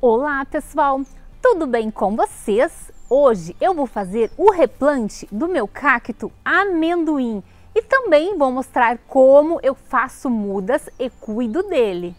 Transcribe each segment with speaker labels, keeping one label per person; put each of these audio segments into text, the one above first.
Speaker 1: Olá pessoal, tudo bem com vocês? Hoje eu vou fazer o replante do meu cacto amendoim e também vou mostrar como eu faço mudas e cuido dele.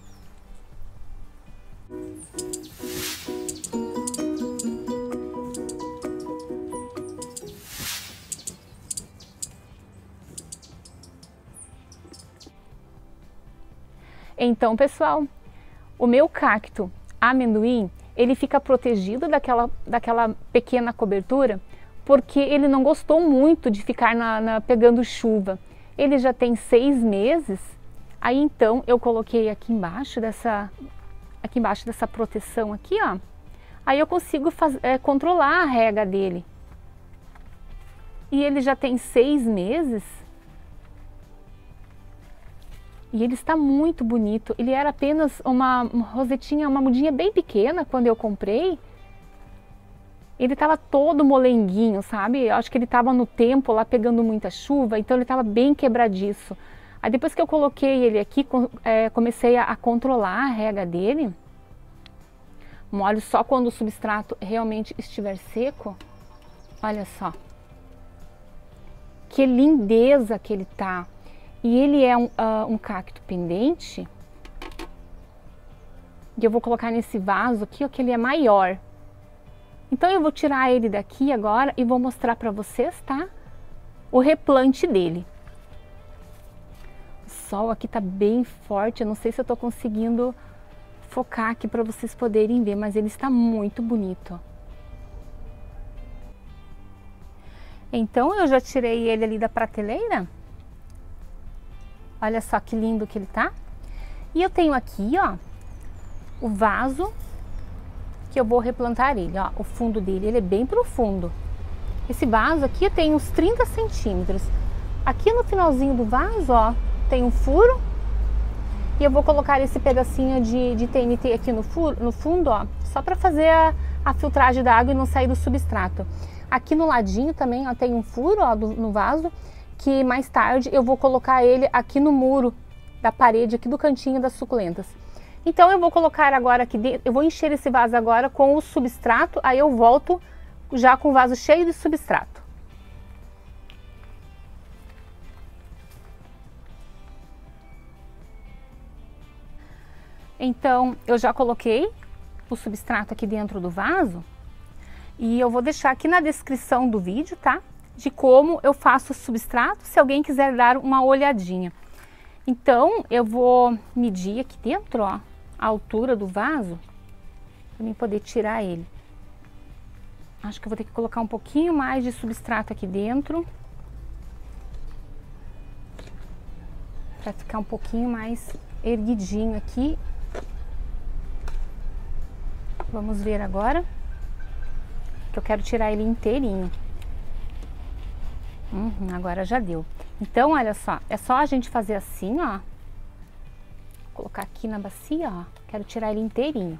Speaker 1: Então pessoal, o meu cacto amendoim, ele fica protegido daquela pequena cobertura, porque ele não gostou muito de ficar pegando chuva. Ele já tem 6 meses, aí então eu coloquei aqui embaixo dessa proteção aqui, ó. Aí eu consigo controlar a rega dele. E ele já tem 6 meses. E ele está muito bonito. Ele era apenas uma rosetinha, uma mudinha bem pequena quando eu comprei. Ele estava todo molenguinho, sabe? Eu acho que ele estava no tempo lá pegando muita chuva, então ele estava bem quebradiço. Aí depois que eu coloquei ele aqui, comecei a controlar a rega dele. Molho só quando o substrato realmente estiver seco. Olha só. Que lindeza que ele tá. E ele é um cacto pendente. E eu vou colocar nesse vaso aqui, ó, que ele é maior. Então eu vou tirar ele daqui agora e vou mostrar para vocês, tá? O replante dele. O sol aqui tá bem forte, eu não sei se eu tô conseguindo focar aqui para vocês poderem ver, mas ele está muito bonito. Então eu já tirei ele ali da prateleira. Olha só que lindo que ele tá. E eu tenho aqui, ó, o vaso que eu vou replantar ele, ó. O fundo dele, ele é bem profundo. Esse vaso aqui tem uns 30 centímetros. Aqui no finalzinho do vaso, ó, tem um furo. E eu vou colocar esse pedacinho de TNT aqui no fundo, ó, só para fazer a filtragem da água e não sair do substrato. Aqui no ladinho também, ó, tem um furo, ó, no vaso, que mais tarde eu vou colocar ele aqui no muro da parede, aqui do cantinho das suculentas. Então eu vou colocar agora aqui dentro, eu vou encher esse vaso agora com o substrato, aí eu volto já com o vaso cheio de substrato. Então eu já coloquei o substrato aqui dentro do vaso e eu vou deixar aqui na descrição do vídeo, tá? De como eu faço o substrato, se alguém quiser dar uma olhadinha. Então, eu vou medir aqui dentro, ó, a altura do vaso, para mim poder tirar ele. Acho que eu vou ter que colocar um pouquinho mais de substrato aqui dentro, para ficar um pouquinho mais erguidinho aqui. Vamos ver agora, que eu quero tirar ele inteirinho. Agora já deu. Então, olha só, é só a gente fazer assim, ó. Vou colocar aqui na bacia, ó. Quero tirar ele inteirinho.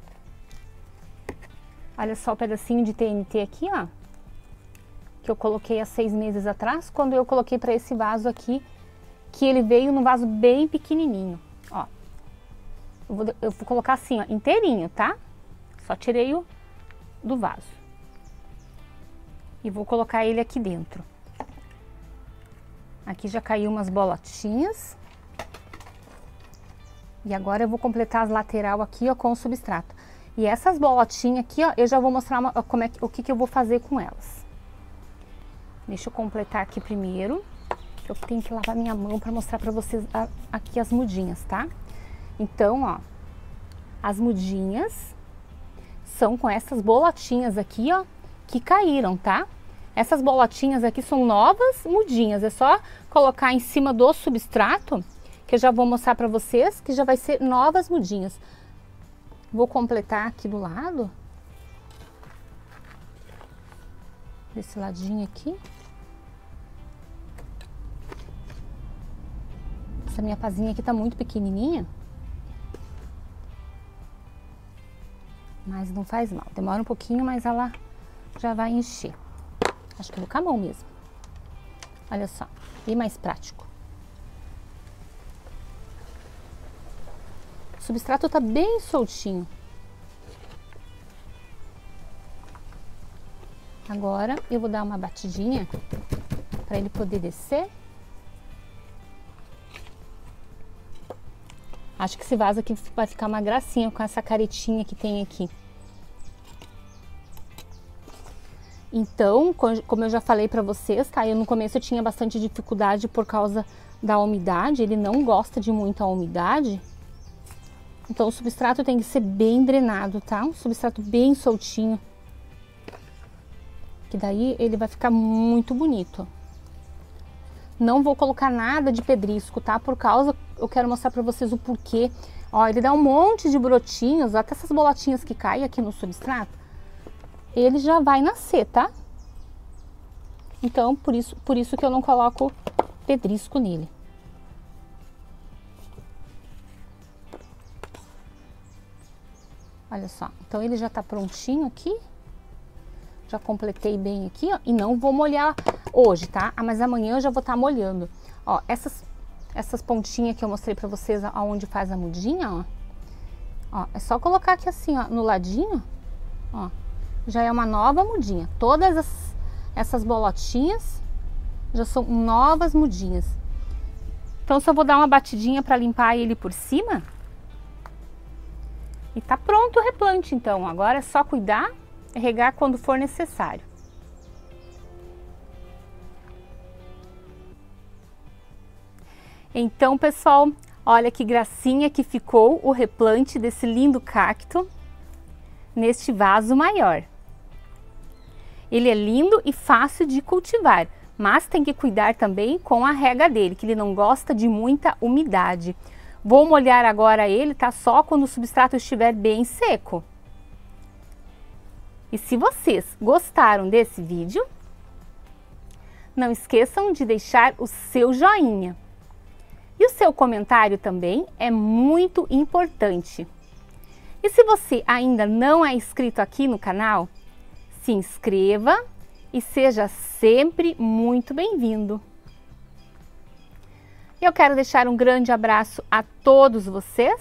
Speaker 1: Olha só o pedacinho de TNT aqui, ó. Que eu coloquei há 6 meses atrás, quando eu coloquei para esse vaso aqui, que ele veio num vaso bem pequenininho, ó. Eu vou colocar assim, ó, inteirinho, tá? Só tirei do vaso. E vou colocar ele aqui dentro. Aqui já caiu umas bolotinhas. E agora eu vou completar as lateral aqui, ó, com o substrato. E essas bolotinhas aqui, ó, eu já vou mostrar o que eu vou fazer com elas. Deixa eu completar aqui primeiro. Eu tenho que lavar minha mão para mostrar para vocês aqui as mudinhas, tá? Então, ó, as mudinhas são com essas bolotinhas aqui, ó, que caíram, tá? Essas bolotinhas aqui são novas mudinhas, é só colocar em cima do substrato, que eu já vou mostrar para vocês, que já vai ser novas mudinhas. Vou completar aqui do lado, desse ladinho aqui. Essa minha pazinha aqui tá muito pequenininha, mas não faz mal, demora um pouquinho, mas ela já vai encher. Acho que eu vou com a mão mesmo. Olha só, bem mais prático. O substrato tá bem soltinho. Agora eu vou dar uma batidinha para ele poder descer. Acho que esse vaso aqui vai ficar uma gracinha com essa caretinha que tem aqui. Então, como eu já falei para vocês, tá? No começo eu tinha bastante dificuldade por causa da umidade. Ele não gosta de muita umidade. Então o substrato tem que ser bem drenado, tá? Um substrato bem soltinho. Que daí ele vai ficar muito bonito. Não vou colocar nada de pedrisco, tá? Por causa, eu quero mostrar pra vocês o porquê. Ó, ele dá um monte de brotinhos, até essas bolotinhas que caem aqui no substrato, ele já vai nascer, tá? Então, por isso que eu não coloco pedrisco nele. Olha só, então ele já tá prontinho aqui. Já completei bem aqui, ó, e não vou molhar hoje, tá? Mas amanhã eu já vou estar molhando. Ó, essas pontinhas que eu mostrei pra vocês aonde faz a mudinha, ó. Ó, é só colocar aqui assim, ó, no ladinho, ó. Já é uma nova mudinha. Todas essas bolotinhas já são novas mudinhas. Então só vou dar uma batidinha pra limpar ele por cima. E tá pronto o replante, então. Agora é só cuidar e regar quando for necessário. Então, pessoal, olha que gracinha que ficou o replante desse lindo cacto neste vaso maior. Ele é lindo e fácil de cultivar, mas tem que cuidar também com a rega dele, que ele não gosta de muita umidade. Vou molhar agora ele, tá? Só quando o substrato estiver bem seco. E se vocês gostaram desse vídeo, não esqueçam de deixar o seu joinha. E o seu comentário também é muito importante. E se você ainda não é inscrito aqui no canal, se inscreva e seja sempre muito bem-vindo. Eu quero deixar um grande abraço a todos vocês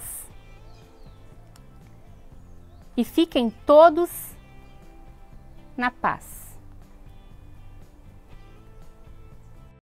Speaker 1: e fiquem todos na paz.